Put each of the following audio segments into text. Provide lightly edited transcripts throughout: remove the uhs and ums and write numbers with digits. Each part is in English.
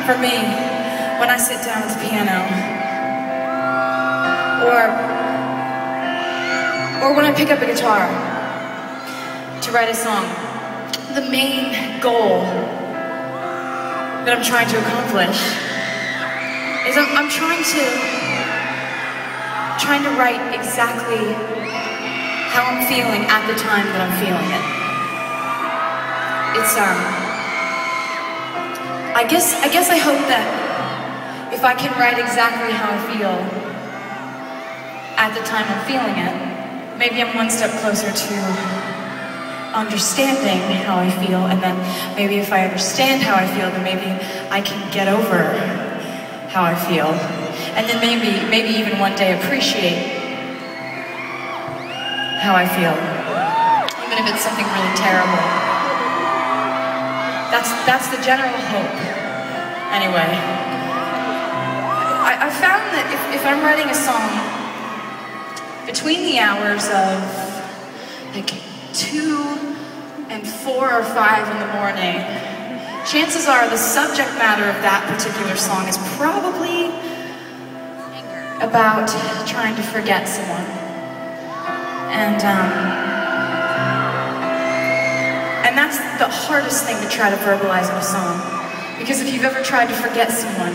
for me, when I sit down at the piano, or when I pick up a guitar to write a song, the main goal that I'm trying to accomplish is I'm trying to write exactly how I'm feeling at the time that I'm feeling it. It's I guess I hope that if I can write exactly how I feel at the time I'm feeling it, maybe I'm one step closer to understanding how I feel, and then maybe if I understand how I feel, then maybe I can get over how I feel, and then maybe even one day appreciate how I feel, even if it's something really terrible. That's the general hope. Anyway, I found that if I'm writing a song between the hours of like 2 and 4 or 5 in the morning, chances are the subject matter of that particular song is probably about trying to forget someone. And that's the hardest thing to try to verbalize in a song. Because if you've ever tried to forget someone,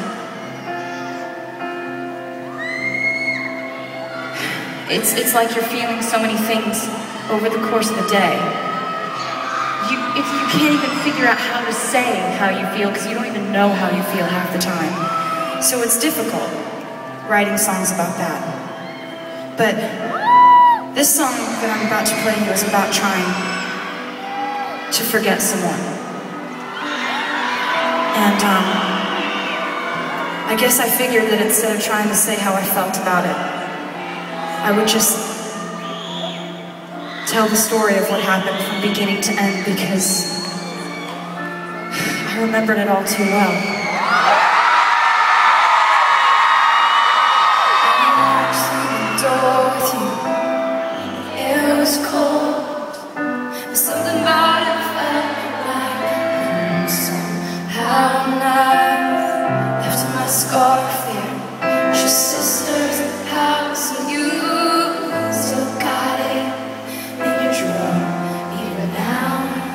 it's like you're feeling so many things over the course of the day. You can't even figure out how to say how you feel because you don't even know how you feel half the time. So it's difficult writing songs about that. But this song that I'm about to play you is about trying to forget someone. And I guess I figured that instead of trying to say how I felt about it, I would just tell the story of what happened from beginning to end, because I remembered it all too well. I walked through the door with you. It was cold, but something about it felt like home somehow. And I left my scarf there, it's your sister's house, and you still got it in your drawer even now.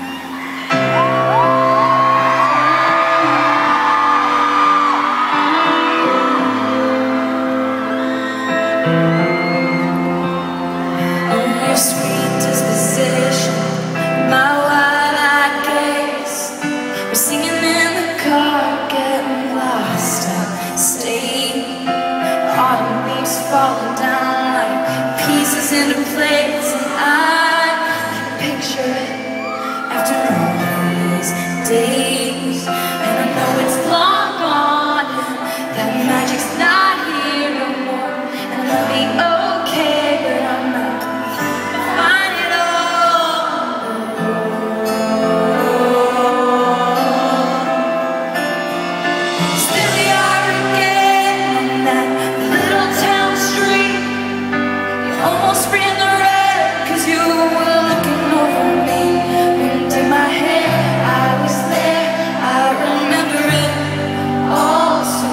Your sweet disposition, my wide-eyed gaze, we're singing in the car, getting lost at state. Autumn leaves falling down like pieces into place, and I can picture it after all these days. And I know it's long gone, and that magic's not here no more, and I'll be okay, but I'm not fine at all. Still we are again on that little town street. You almost ran the red cause you were looking over me. Wind in my hair, I was there, I remember it all so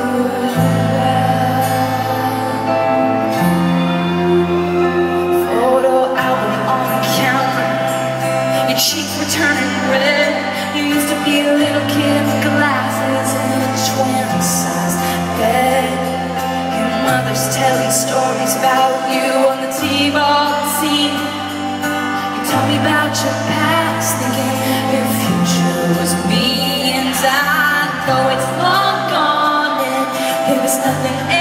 well. Photo album on the counter, your cheeks were turning red. You used to be a little kid with glasses and a twin-sized bed. Your mother's telling stories about you on the T-ball scene. You told me about your past, thinking your future was me. And I know it's long gone and there was nothing